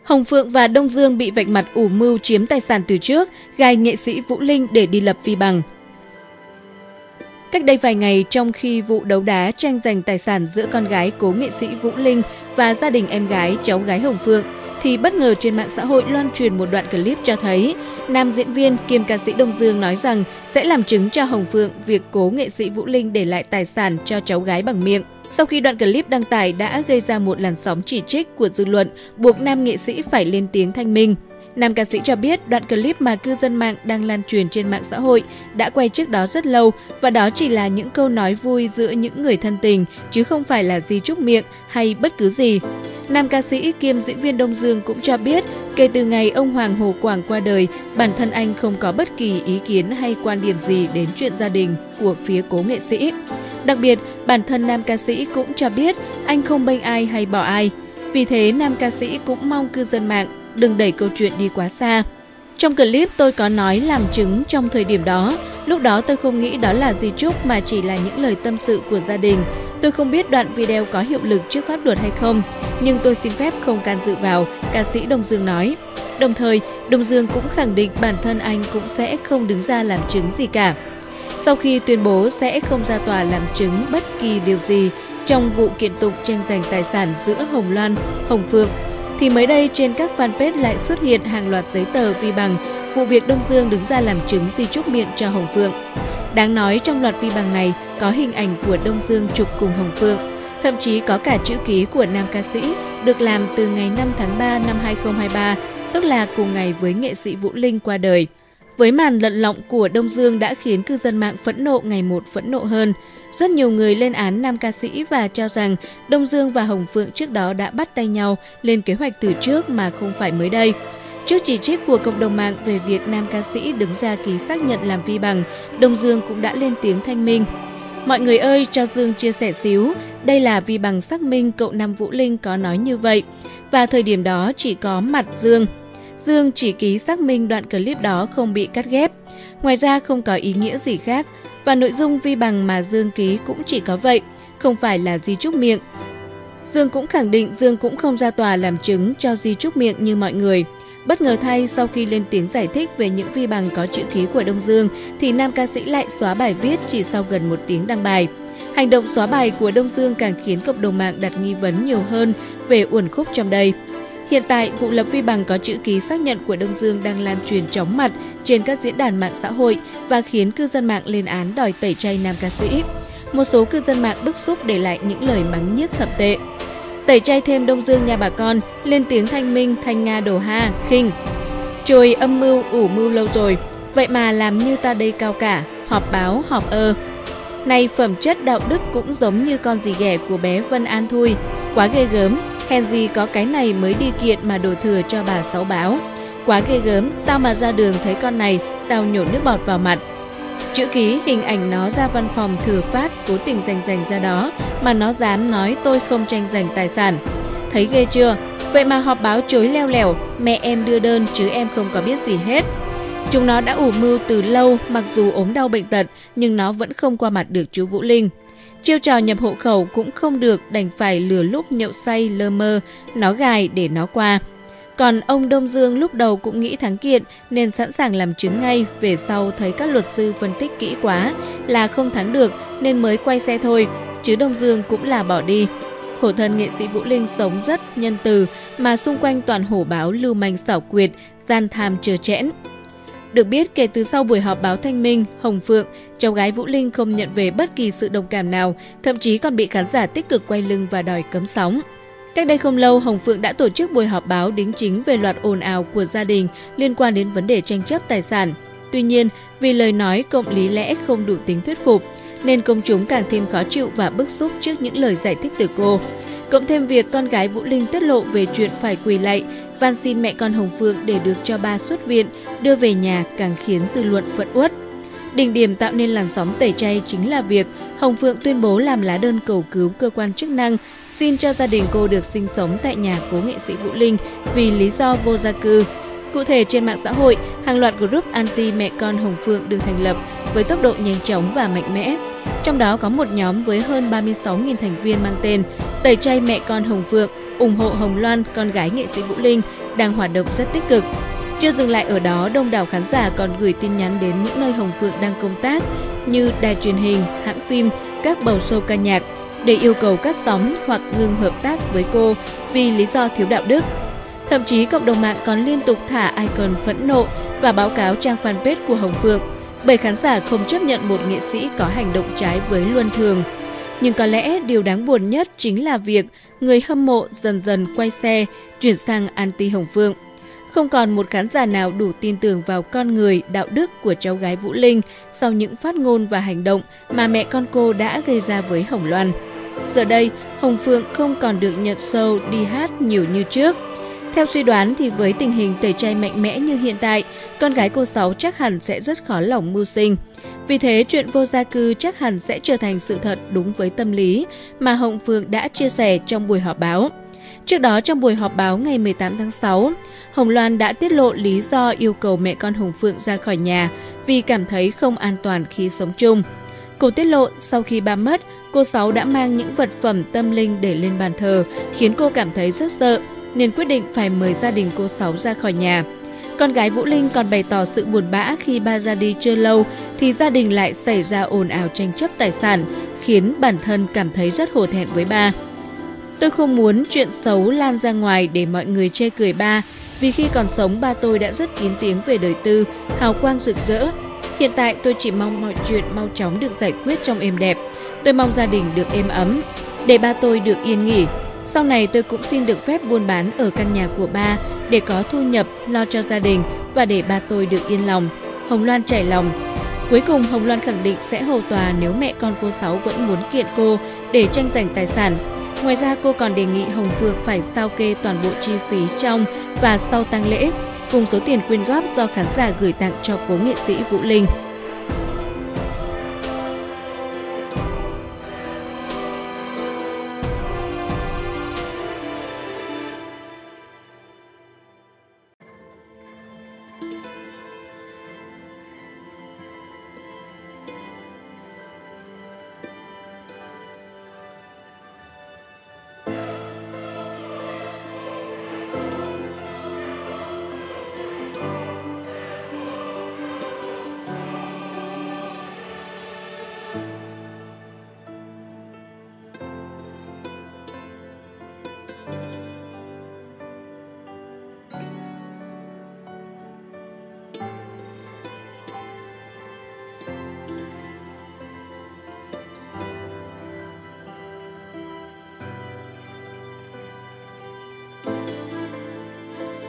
Hồng Phượng và Đông Dương bị vạch mặt ủ mưu chiếm tài sản từ trước, gài nghệ sĩ Vũ Linh để đi lập vi bằng. Cách đây vài ngày, trong khi vụ đấu đá tranh giành tài sản giữa con gái cố nghệ sĩ Vũ Linh và gia đình em gái cháu gái Hồng Phượng, thì bất ngờ trên mạng xã hội loan truyền một đoạn clip cho thấy nam diễn viên kiêm ca sĩ Đông Dương nói rằng sẽ làm chứng cho Hồng Phượng việc cố nghệ sĩ Vũ Linh để lại tài sản cho cháu gái bằng miệng. Sau khi đoạn clip đăng tải đã gây ra một làn sóng chỉ trích của dư luận, buộc nam nghệ sĩ phải lên tiếng thanh minh. Nam ca sĩ cho biết đoạn clip mà cư dân mạng đang lan truyền trên mạng xã hội đã quay trước đó rất lâu và đó chỉ là những câu nói vui giữa những người thân tình chứ không phải là di chúc miệng hay bất cứ gì. Nam ca sĩ kiêm diễn viên Đông Dương cũng cho biết kể từ ngày ông Hoàng Hồ Quảng qua đời, bản thân anh không có bất kỳ ý kiến hay quan điểm gì đến chuyện gia đình của phía cố nghệ sĩ. Đặc biệt, bản thân nam ca sĩ cũng cho biết anh không bênh ai hay bỏ ai. Vì thế, nam ca sĩ cũng mong cư dân mạng đừng đẩy câu chuyện đi quá xa. Trong clip tôi có nói làm chứng trong thời điểm đó, lúc đó tôi không nghĩ đó là di chúc mà chỉ là những lời tâm sự của gia đình. Tôi không biết đoạn video có hiệu lực trước pháp luật hay không, nhưng tôi xin phép không can dự vào, ca sĩ Đông Dương nói. Đồng thời, Đông Dương cũng khẳng định bản thân anh cũng sẽ không đứng ra làm chứng gì cả. Sau khi tuyên bố sẽ không ra tòa làm chứng bất kỳ điều gì trong vụ kiện tụng tranh giành tài sản giữa Hồng Loan, Hồng Phượng, thì mới đây trên các fanpage lại xuất hiện hàng loạt giấy tờ vi bằng vụ việc Đông Dương đứng ra làm chứng di chúc miệng cho Hồng Phượng. Đáng nói trong loạt vi bằng này có hình ảnh của Đông Dương chụp cùng Hồng Phượng, thậm chí có cả chữ ký của nam ca sĩ được làm từ ngày 5 tháng 3 năm 2023, tức là cùng ngày với nghệ sĩ Vũ Linh qua đời. Với màn lận lọng của Đông Dương đã khiến cư dân mạng phẫn nộ ngày một phẫn nộ hơn. Rất nhiều người lên án nam ca sĩ và cho rằng Đông Dương và Hồng Phượng trước đó đã bắt tay nhau lên kế hoạch từ trước mà không phải mới đây. Trước chỉ trích của cộng đồng mạng về việc nam ca sĩ đứng ra ký xác nhận làm vi bằng, Đông Dương cũng đã lên tiếng thanh minh. Mọi người ơi, cho Dương chia sẻ xíu, đây là vi bằng xác minh cậu Nam Vũ Linh có nói như vậy. Và thời điểm đó chỉ có mặt Dương. Dương chỉ ký xác minh đoạn clip đó không bị cắt ghép. Ngoài ra không có ý nghĩa gì khác. Và nội dung vi bằng mà Dương ký cũng chỉ có vậy, không phải là di chúc miệng. Dương cũng khẳng định Dương cũng không ra tòa làm chứng cho di chúc miệng như mọi người. Bất ngờ thay, sau khi lên tiếng giải thích về những vi bằng có chữ ký của Đông Dương, thì nam ca sĩ lại xóa bài viết chỉ sau gần 1 tiếng đăng bài. Hành động xóa bài của Đông Dương càng khiến cộng đồng mạng đặt nghi vấn nhiều hơn về uẩn khúc trong đây. Hiện tại, vụ lập vi bằng có chữ ký xác nhận của Đông Dương đang lan truyền chóng mặt trên các diễn đàn mạng xã hội và khiến cư dân mạng lên án đòi tẩy chay nam ca sĩ. Một số cư dân mạng bức xúc để lại những lời mắng nhiếc thậm tệ. Tẩy chay thêm Đông Dương nha bà con, lên tiếng thanh minh thanh Nga đồ ha, khinh. Trời âm mưu, ủ mưu lâu rồi, vậy mà làm như ta đây cao cả, họp báo, họp ơ. Này phẩm chất đạo đức cũng giống như con dì ghẻ của bé Vân An Thui, quá ghê gớm. Hèn gì có cái này mới đi kiện mà đổ thừa cho bà Sáu báo. Quá ghê gớm, tao mà ra đường thấy con này, tao nhổ nước bọt vào mặt. Chữ ký hình ảnh nó ra văn phòng thừa phát cố tình giành ra đó mà nó dám nói tôi không tranh giành tài sản. Thấy ghê chưa? Vậy mà họp báo chối leo lẻo, mẹ em đưa đơn chứ em không có biết gì hết. Chúng nó đã ủ mưu từ lâu, mặc dù ốm đau bệnh tật nhưng nó vẫn không qua mặt được chú Vũ Linh. Chiêu trò nhập hộ khẩu cũng không được, đành phải lừa lúc nhậu say lơ mơ, nó gài để nó qua. Còn ông Đông Dương lúc đầu cũng nghĩ thắng kiện nên sẵn sàng làm chứng ngay, về sau thấy các luật sư phân tích kỹ quá là không thắng được nên mới quay xe thôi, chứ Đông Dương cũng là bỏ đi. Khổ thân nghệ sĩ Vũ Linh sống rất nhân từ mà xung quanh toàn hổ báo lưu manh xảo quyệt, gian tham trơ trẽn. Được biết, kể từ sau buổi họp báo thanh minh, Hồng Phượng, cháu gái Vũ Linh không nhận về bất kỳ sự đồng cảm nào, thậm chí còn bị khán giả tích cực quay lưng và đòi cấm sóng. Cách đây không lâu, Hồng Phượng đã tổ chức buổi họp báo đính chính về loạt ồn ào của gia đình liên quan đến vấn đề tranh chấp tài sản. Tuy nhiên, vì lời nói cộng lý lẽ không đủ tính thuyết phục, nên công chúng càng thêm khó chịu và bức xúc trước những lời giải thích từ cô. Cộng thêm việc con gái Vũ Linh tiết lộ về chuyện phải quỳ lạy, van xin mẹ con Hồng Phượng để được cho ba xuất viện, đưa về nhà càng khiến dư luận phẫn uất. Đỉnh điểm tạo nên làn sóng tẩy chay chính là việc Hồng Phượng tuyên bố làm lá đơn cầu cứu cơ quan chức năng xin cho gia đình cô được sinh sống tại nhà cố nghệ sĩ Vũ Linh vì lý do vô gia cư. Cụ thể, trên mạng xã hội, hàng loạt group anti mẹ con Hồng Phượng được thành lập với tốc độ nhanh chóng và mạnh mẽ. Trong đó có một nhóm với hơn 36.000 thành viên mang tên Tẩy chay mẹ con Hồng Phượng, ủng hộ Hồng Loan, con gái nghệ sĩ Vũ Linh, đang hoạt động rất tích cực. Chưa dừng lại ở đó, đông đảo khán giả còn gửi tin nhắn đến những nơi Hồng Phượng đang công tác như đài truyền hình, hãng phim, các bầu show ca nhạc để yêu cầu cắt sóng hoặc ngừng hợp tác với cô vì lý do thiếu đạo đức. Thậm chí cộng đồng mạng còn liên tục thả icon phẫn nộ và báo cáo trang fanpage của Hồng Phượng bởi khán giả không chấp nhận một nghệ sĩ có hành động trái với luân thường. Nhưng có lẽ điều đáng buồn nhất chính là việc người hâm mộ dần dần quay xe, chuyển sang anti Hồng Phượng. Không còn một khán giả nào đủ tin tưởng vào con người, đạo đức của cháu gái Vũ Linh sau những phát ngôn và hành động mà mẹ con cô đã gây ra với Hồng Loan. Giờ đây, Hồng Phượng không còn được nhận show đi hát nhiều như trước. Theo suy đoán thì với tình hình tẩy chay mạnh mẽ như hiện tại, con gái cô Sáu chắc hẳn sẽ rất khó lòng mưu sinh. Vì thế, chuyện vô gia cư chắc hẳn sẽ trở thành sự thật đúng với tâm lý mà Hồng Phượng đã chia sẻ trong buổi họp báo. Trước đó, trong buổi họp báo ngày 18 tháng 6, Hồng Loan đã tiết lộ lý do yêu cầu mẹ con Hồng Phượng ra khỏi nhà vì cảm thấy không an toàn khi sống chung. Cô tiết lộ sau khi ba mất, cô Sáu đã mang những vật phẩm tâm linh để lên bàn thờ, khiến cô cảm thấy rất sợ, nên quyết định phải mời gia đình cô Sáu ra khỏi nhà. Con gái Vũ Linh còn bày tỏ sự buồn bã khi ba ra đi chưa lâu thì gia đình lại xảy ra ồn ào tranh chấp tài sản, khiến bản thân cảm thấy rất hổ thẹn với ba. Tôi không muốn chuyện xấu lan ra ngoài để mọi người chê cười ba, vì khi còn sống ba tôi đã rất kín tiếng về đời tư, hào quang rực rỡ. Hiện tại tôi chỉ mong mọi chuyện mau chóng được giải quyết trong êm đẹp. Tôi mong gia đình được êm ấm, để ba tôi được yên nghỉ. Sau này tôi cũng xin được phép buôn bán ở căn nhà của ba để có thu nhập, lo cho gia đình và để ba tôi được yên lòng. Hồng Loan trải lòng. Cuối cùng Hồng Loan khẳng định sẽ hầu tòa nếu mẹ con cô Sáu vẫn muốn kiện cô để tranh giành tài sản. Ngoài ra cô còn đề nghị Hồng Phượng phải sao kê toàn bộ chi phí trong và sau tang lễ cùng số tiền quyên góp do khán giả gửi tặng cho cố nghệ sĩ Vũ Linh.